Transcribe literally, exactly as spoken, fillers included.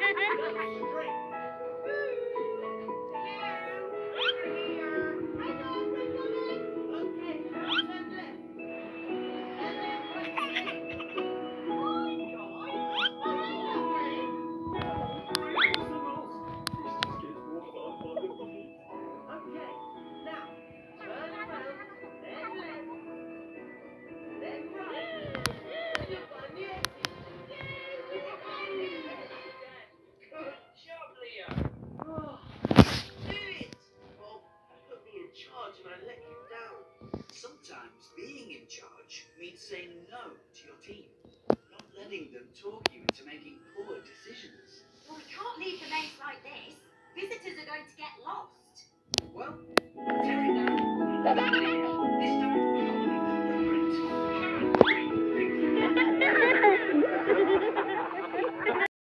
Sometimes being in charge means saying no to your team, not letting them talk you into making poor decisions. Well, we can't leave the maze like this. Visitors are going to get lost. Well,